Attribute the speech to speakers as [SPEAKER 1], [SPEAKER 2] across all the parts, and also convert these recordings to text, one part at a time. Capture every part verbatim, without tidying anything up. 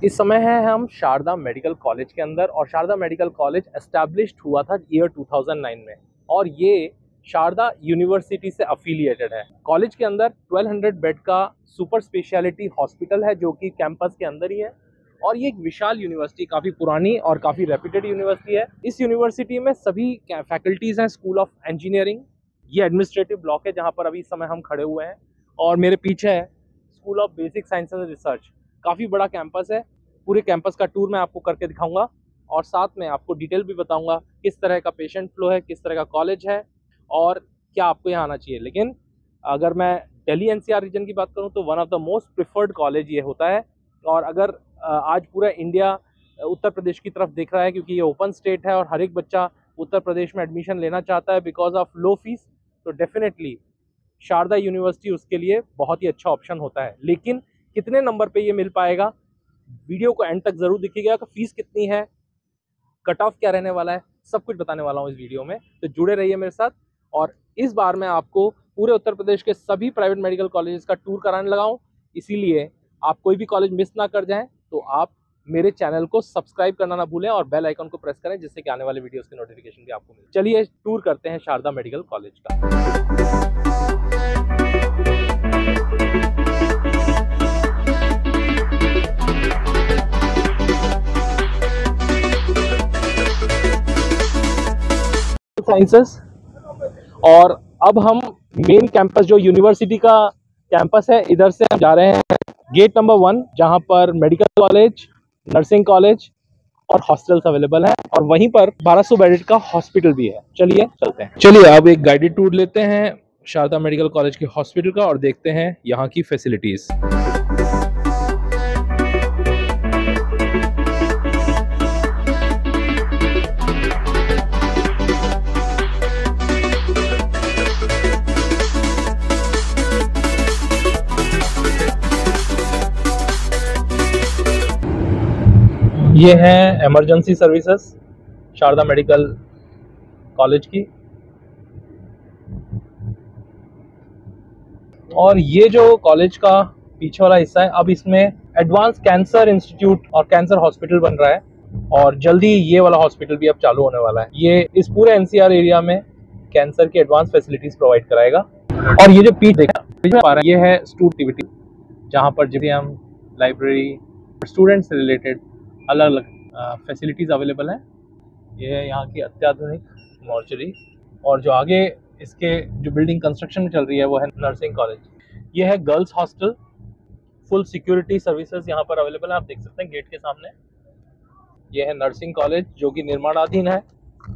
[SPEAKER 1] इस समय है हम शारदा मेडिकल कॉलेज के अंदर, और शारदा मेडिकल कॉलेज एस्टैब्लिश्ड हुआ था ईयर टू थाउज़ेंड नाइन में, और ये शारदा यूनिवर्सिटी से अफिलिएटेड है। कॉलेज के अंदर ट्वेल्व हंड्रेड बेड का सुपर स्पेशलिटी हॉस्पिटल है जो कि कैंपस के अंदर ही है, और ये एक विशाल यूनिवर्सिटी, काफ़ी पुरानी और काफ़ी रेप्यूटेड यूनिवर्सिटी है। इस यूनिवर्सिटी में सभी फैकल्टीज़ हैं। स्कूल ऑफ इंजीनियरिंग, ये एडमिनिस्ट्रेटिव ब्लॉक है जहाँ पर अभी इस समय हम खड़े हुए हैं, और मेरे पीछे है school of basic science and research. काफ़ी बड़ा कैंपस है। पूरे कैंपस का टूर मैं आपको करके दिखाऊंगा, और साथ में आपको डिटेल भी बताऊंगा किस तरह का पेशेंट फ्लो है, किस तरह का कॉलेज है, और क्या आपको यहाँ आना चाहिए। लेकिन अगर मैं दिल्ली एनसीआर रीजन की बात करूँ तो one of the most preferred college ये होता है। और अगर आज पूरा इंडिया उत्तर प्रदेश की तरफ देख रहा है, क्योंकि ये ओपन स्टेट है और हर एक बच्चा उत्तर प्रदेश में एडमिशन लेना चाहता है बिकॉज ऑफ लो फीस, तो डेफिनेटली शारदा यूनिवर्सिटी उसके लिए बहुत ही अच्छा ऑप्शन होता है। लेकिन कितने नंबर पे ये मिल पाएगा, वीडियो को एंड तक जरूर देखिएगा। कि फीस कितनी है, कट ऑफ क्या रहने वाला है, सब कुछ बताने वाला हूँ इस वीडियो में, तो जुड़े रहिए मेरे साथ। और इस बार मैं आपको पूरे उत्तर प्रदेश के सभी प्राइवेट मेडिकल कॉलेजेस का टूर कराने लगा हूँ, इसीलिए आप कोई भी कॉलेज मिस ना कर जाएं, तो आप मेरे चैनल को सब्सक्राइब करना ना भूलें और बेल आइकन को प्रेस करें, जिससे कि आने वाले वीडियोस की नोटिफिकेशन भी आपको मिले। चलिए टूर करते हैं शारदा मेडिकल कॉलेज का। साइंसेस, और अब हम मेन कैंपस जो यूनिवर्सिटी का कैंपस है, इधर से हम जा रहे हैं गेट नंबर वन, जहां पर मेडिकल कॉलेज, नर्सिंग कॉलेज और हॉस्टल्स अवेलेबल हैं, और वहीं पर बारह सौ बेड का हॉस्पिटल भी है। चलिए चलते हैं। चलिए अब एक गाइडेड टूर लेते हैं शारदा मेडिकल कॉलेज के हॉस्पिटल का, और देखते हैं यहाँ की फैसिलिटीज। ये है emergency services Sharda medical college की, और ये जो कॉलेज का पीछे वाला हिस्सा है, अब इसमें एडवांस कैंसर इंस्टीट्यूट और कैंसर हॉस्पिटल बन रहा है, और जल्दी ये वाला हॉस्पिटल भी अब चालू होने वाला है। ये इस पूरे एनसीआर एरिया में कैंसर की एडवांस फैसिलिटीज प्रोवाइड कराएगा। और ये जो पीछे देखा, ये है स्टूडेंट एक्टिविटी, जहाँ पर जिम, लाइब्रेरी, स्टूडेंट से रिलेटेड अलग अलग फैसिलिटीज़ अवेलेबल हैं। ये है यहाँ की अत्याधुनिक मॉर्चरी, और जो आगे इसके जो बिल्डिंग कंस्ट्रक्शन में चल रही है वो है नर्सिंग कॉलेज। ये है girls hostel, full security services यहाँ पर अवेलेबल है, आप देख सकते हैं गेट के सामने। ये है नर्सिंग कॉलेज जो कि निर्माणाधीन है,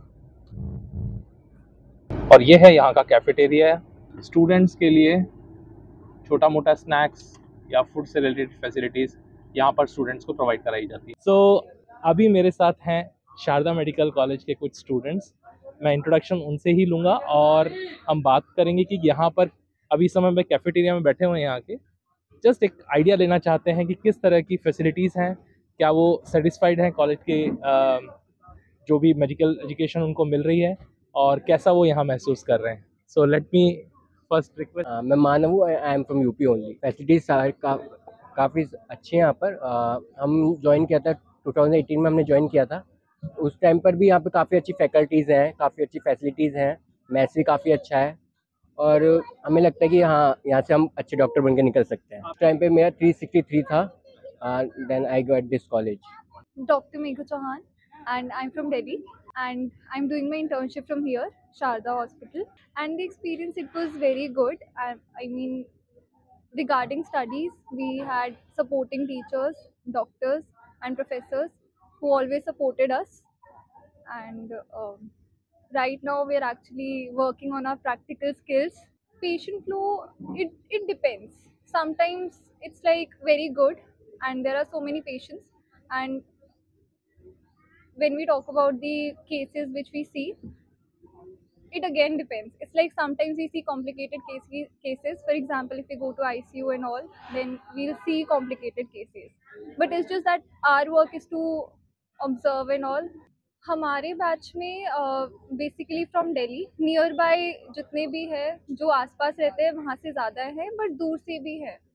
[SPEAKER 1] और ये है यहाँ का कैफेटेरिया, स्टूडेंट्स के लिए छोटा मोटा स्नैक्स या फूड से रिलेटेड फैसिलिटीज़ यहाँ पर स्टूडेंट्स को प्रोवाइड कराई जाती है। सो so, अभी मेरे साथ हैं शारदा मेडिकल कॉलेज के कुछ स्टूडेंट्स। मैं इंट्रोडक्शन उनसे ही लूँगा, और हम बात करेंगे कि यहाँ पर अभी समय में कैफेटेरिया में बैठे हुए हैं, यहाँ के जस्ट एक आइडिया लेना चाहते हैं कि किस तरह की फैसिलिटीज़ हैं, क्या वो सेटिस्फाइड हैं कॉलेज के जो भी मेडिकल एजुकेशन उनको मिल रही है, और कैसा वो यहाँ महसूस कर रहे हैं। So let me first request.
[SPEAKER 2] मैं मानव हूँ, I am from UP only. Facilities का काफ़ी अच्छी हैं यहाँ पर। uh, हम ज्वाइन किया था टू थाउज़ेंड एटीन में, हमने ज्वाइन किया था। उस टाइम पर भी यहाँ पे काफ़ी अच्छी फैकल्टीज़ हैं, काफ़ी अच्छी फैसिलिटीज़ हैं, मैथ्स भी काफ़ी अच्छा है, और हमें लगता है कि हाँ, यहाँ से हम अच्छे डॉक्टर बन के निकल सकते हैं। उस टाइम पे मेरा थ्री सिक्सटी थ्री था, then I got this college.
[SPEAKER 3] Doctor Megha Chauhan, and I'm from Delhi, and I'm doing my internship from here, Sharda Hospital, and the experience, it was very good. I, I mean, regarding studies, we had supporting teachers, doctors and professors who always supported us, and um, right now we are actually working on our practical skills. Patient flow, it, it depends. Sometimes it's like very good and there are so many patients, and when we talk about the cases which we see, it again depends. It's like sometimes we see complicated case, cases. For example, if we go to I C U and all, then we'll see complicated cases. But it's just that our work is to observe and all. हमारे batch में basically from Delhi, nearby जितने भी है जो आसपास रहते हैं वहाँ से ज़्यादा है, बट दूर से भी है।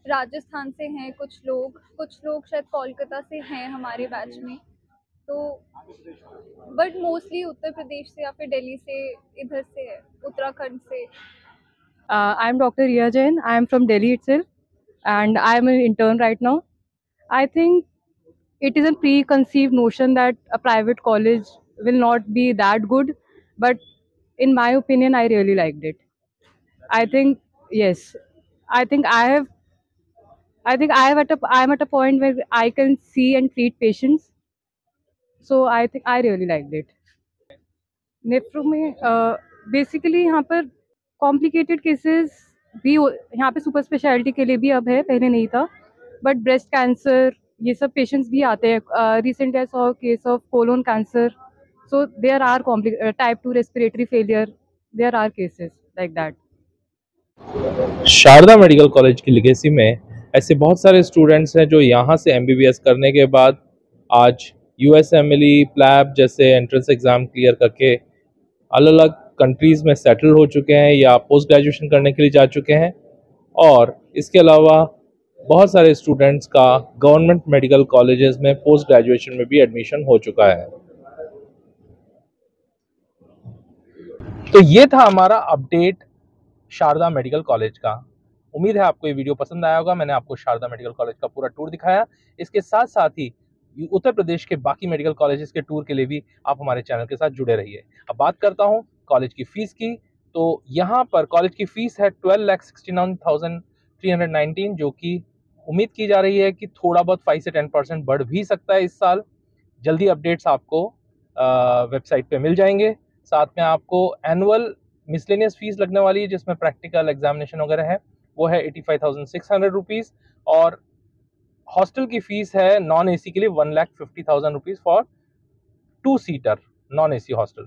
[SPEAKER 3] राजस्थान से हैं कुछ लोग, कुछ लोग शायद कोलकाता से हैं हमारे बैच में, तो बट मोस्टली उत्तर प्रदेश से या फिर दिल्ली से, इधर से है, उत्तराखंड से।
[SPEAKER 4] Uh, I'm Doctor Riya Jain. I am from Delhi itself, and I am an intern right now. I think it is a preconceived notion that a private college will not be that good, but in my opinion, I really liked it. I think yes, I think I have. I think I have at a I am at a point where I can see and treat patients, so I think I really liked it. Nephro में basically यहाँ पर complicated cases भी हो- यहाँ पे super speciality के लिए भी अब है, पहले नहीं था, बट ब्रेस्ट कैंसर ये सब पेशेंट्स भी आते हैं। Recent I saw case of colon cancer, so there are type two respiratory failure, there are cases like that.
[SPEAKER 1] Sharda medical college की लिगेसी में ऐसे बहुत सारे स्टूडेंट्स हैं जो यहाँ से एमबीबीएस करने के बाद आज यूएसएमएलई, प्लैब जैसे एंट्रेंस एग्ज़ाम क्लियर करके अलग अलग कंट्रीज़ में सेटल हो चुके हैं या पोस्ट ग्रेजुएशन करने के लिए जा चुके हैं। और इसके अलावा बहुत सारे स्टूडेंट्स का गवर्नमेंट मेडिकल कॉलेजेस में पोस्ट ग्रेजुएशन में भी एडमिशन हो चुका है। तो ये था हमारा अपडेट शारदा मेडिकल कॉलेज का। उम्मीद है आपको ये वीडियो पसंद आया होगा। मैंने आपको शारदा मेडिकल कॉलेज का पूरा टूर दिखाया। इसके साथ साथ ही उत्तर प्रदेश के बाकी मेडिकल कॉलेजेस के टूर के लिए भी आप हमारे चैनल के साथ जुड़े रहिए। अब बात करता हूँ कॉलेज की फ़ीस की। तो यहाँ पर कॉलेज की फ़ीस है twelve lakh sixty nine thousand three hundred nineteen, जो कि उम्मीद की जा रही है कि थोड़ा बहुत फाइव से टेन परसेंट बढ़ भी सकता है इस साल। जल्दी अपडेट्स आपको वेबसाइट पे मिल जाएंगे। साथ में आपको एनुअल मिसलेनियस फीस लगने वाली है, जिसमें प्रैक्टिकल एग्जामिनेशन वगैरह है, वो है eighty five thousand six hundred rupees. और हॉस्टल की फ़ीस है नॉन एसी के लिए one lakh fifty thousand rupees for two seater non AC hostel.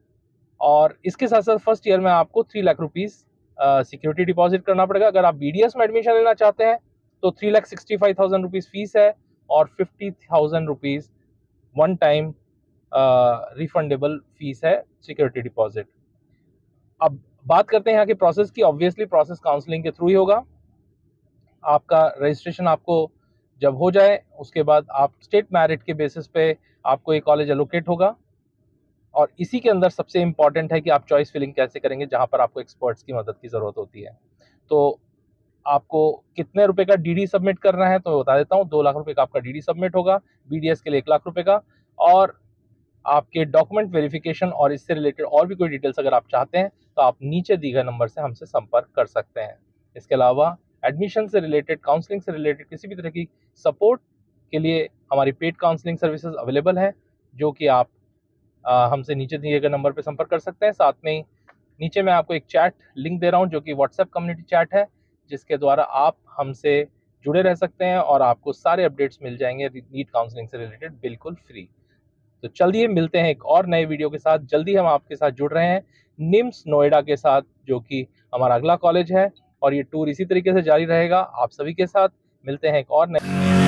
[SPEAKER 1] और इसके साथ साथ फर्स्ट ईयर में आपको three lakh rupees security deposit करना पड़ेगा। अगर आप बीडीएस में एडमिशन लेना चाहते हैं तो three lakh sixty five thousand rupees fees है और fifty thousand rupees one time refundable fees है सिक्योरिटी डिपॉजिट। अब बात करते हैं यहाँ के प्रोसेस की। ऑब्वियसली प्रोसेस काउंसलिंग के थ्रू ही होगा। आपका रजिस्ट्रेशन आपको जब हो जाए उसके बाद आप स्टेट मेरिट के बेसिस पे आपको एक कॉलेज एलोकेट होगा। और इसी के अंदर सबसे इम्पॉर्टेंट है कि आप चॉइस फिलिंग कैसे करेंगे, जहाँ पर आपको एक्सपर्ट्स की मदद की ज़रूरत होती है। तो आपको कितने रुपए का डीडी सबमिट करना है तो मैं बता देता हूँ। दो लाख रुपए का आपका डीडी सबमिट होगा, बीडीएस के लिए एक लाख रुपए का। और आपके डॉक्यूमेंट वेरिफिकेशन और इससे रिलेटेड और भी कोई डिटेल्स अगर आप चाहते हैं तो आप नीचे दिए गए नंबर से हमसे संपर्क कर सकते हैं। इसके अलावा एडमिशन से रिलेटेड, काउंसलिंग से रिलेटेड किसी भी तरह की सपोर्ट के लिए हमारी पेड काउंसलिंग सर्विसेज अवेलेबल हैं, जो कि आप आ, हमसे नीचे दिए गए नंबर पर संपर्क कर सकते हैं। साथ में ही नीचे मैं आपको एक चैट लिंक दे रहा हूँ, जो कि व्हाट्सएप कम्युनिटी चैट है, जिसके द्वारा आप हमसे जुड़े रह सकते हैं और आपको सारे अपडेट्स मिल जाएंगे नीट काउंसलिंग से रिलेटेड बिल्कुल फ्री। तो चलिए मिलते हैं एक और नए वीडियो के साथ। जल्दी हम आपके साथ जुड़ रहे हैं निम्स नोएडा के साथ, जो कि हमारा अगला कॉलेज है, और ये टूर इसी तरीके से जारी रहेगा आप सभी के साथ। मिलते हैं एक और नए